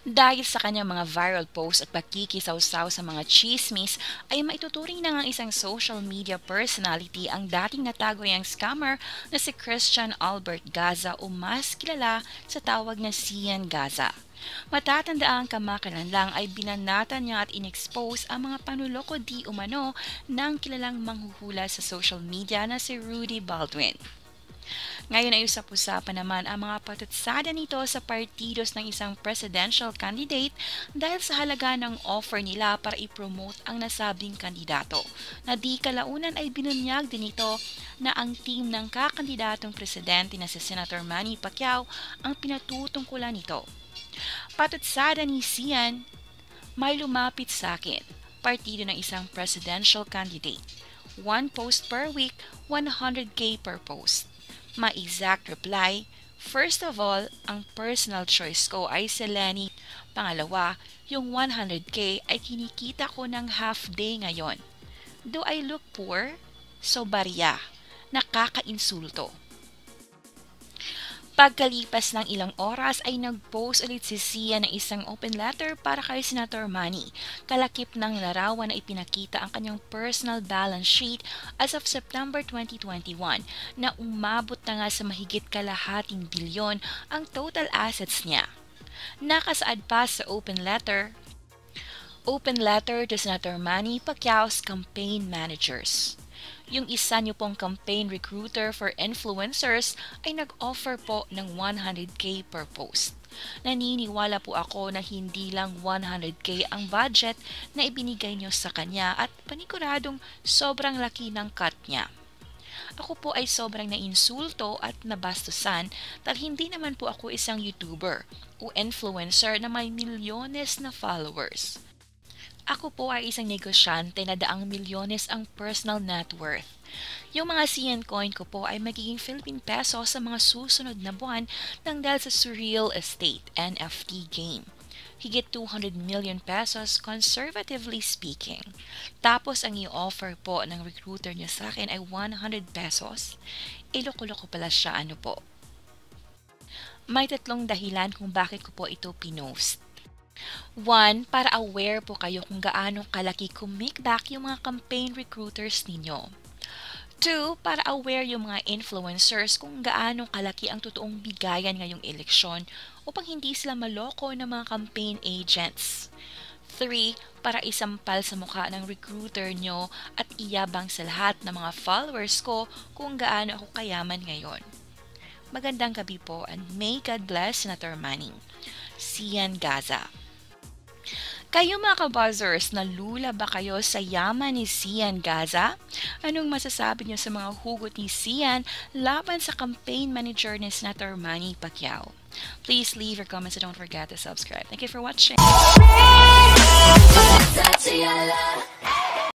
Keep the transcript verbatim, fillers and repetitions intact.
Dahil sa kanyang mga viral posts at pagkikisaw-saw sa mga chismis, ay maituturing na ng isang social media personality ang dating natagoyang scammer na si Christian Albert Gaza o mas kilala sa tawag na Sian Gaza. Matatandaan kamakailan lang ay binanatan niya at inexpose ang mga panuloko di umano ng kilalang manghuhula sa social media na si Rudy Baldwin. Ngayon ay usap-usapan naman ang mga patutsada nito sa partidos ng isang presidential candidate dahil sa halaga ng offer nila para ipromote ang nasabing kandidato, na di kalaunan ay binunyag din ito na ang team ng kakandidatong presidente na si Sen Manny Pacquiao ang pinatutungkulan nito. Patutsada ni XIAN, may lumapit sa akin, partido ng isang presidential candidate. One post per week, one hundred K per post. My exact reply, first of all, ang personal choice ko ay si Lenny. Pangalawa, yung one hundred K ay kinikita ko ng half day ngayon. Do I look poor? So barya, nakakainsulto. Pagkalipas ng ilang oras ay nag-post ulit si Socia ng isang open letter para kay Senator Manny. Kalakip ng larawan na ipinakita ang kanyang personal balance sheet as of September twenty twenty-one na umabot na nga sa mahigit kalahating bilyon ang total assets niya. Nakasaad pa sa open letter, Open letter to Senator Manny Pacquiao's campaign managers. Yung isa niyo pong campaign recruiter for influencers ay nag-offer po ng one hundred K per post. Naniniwala po ako na hindi lang one hundred K ang budget na ibinigay niyo sa kanya at paniguradong sobrang laki ng cut niya. Ako po ay sobrang nainsulto at nabastusan dahil hindi naman po ako isang YouTuber o influencer na may milyones na followers. Ako po ay isang negosyante na daang milyones ang personal net worth. Yung mga C N coin ko po ay magiging Philippine peso sa mga susunod na buwan ng dahil sa surreal estate N F T game. Higit two hundred million pesos conservatively speaking. Tapos ang i-offer po ng recruiter niya sa akin ay one hundred pesos. E loko-loko pala siya, ano po. May tatlong dahilan kung bakit ko po ito pinost. One, para aware po kayo kung gaano kalaki kumikbak yung mga campaign recruiters ninyo. Two, para aware yung mga influencers kung gaano kalaki ang totoong bigayan ngayong eleksyon upang hindi sila maloko ng mga campaign agents. Three, para isampal sa mukha ng recruiter nyo at iyabang sa lahat ng mga followers ko kung gaano ako kayaman ngayon. Magandang gabi po and may God bless Senator Manny. Sian Gaza. Kayo mga kabuzzers, nalula ba kayo sa yaman ni Sian Gaza? Anong masasabi niyo sa mga hugot ni Sian laban sa campaign manager ni Senator Manny Pacquiao? Please leave your comments and don't forget to subscribe. Thank you for watching.